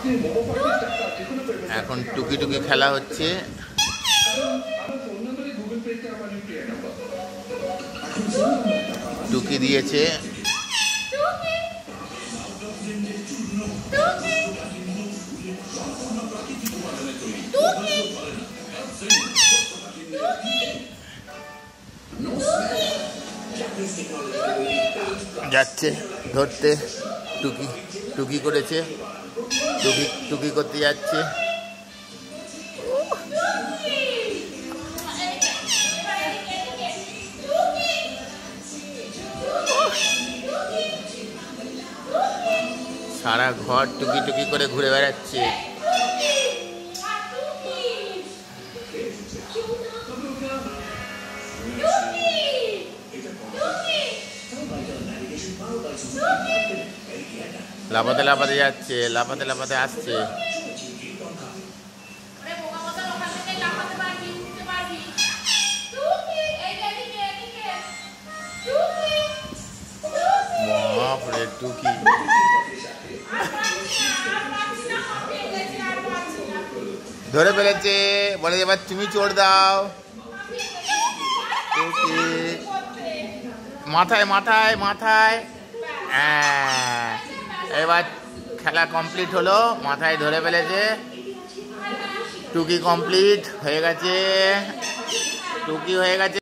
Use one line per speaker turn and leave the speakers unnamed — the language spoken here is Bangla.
এখন টুকি টুকি খেলা হচ্ছে। টুকি দিয়েছে, যাচ্ছে ধরতে। টুকি টুকি করেছে, টুকি টুকি করতে যাচ্ছে। সারা ঘর টুকি টুকি করে ঘুরে বেড়াচ্ছে। লাফাতে লাফাতে যাচ্ছে, লাফাতে লাফাতে আসছে। বাপরে টুকি! ধরে ফেলেছে, বলে এবার তুমি চোর দাও। টুকি মাথায় মাথায় মাথায়। হ্যাঁ, এবার খেলা কমপ্লিট হলো, মাথায় ধরে ফেলেছে। টুকি কমপ্লিট হয়ে গেছে, টুকি হয়ে গেছে।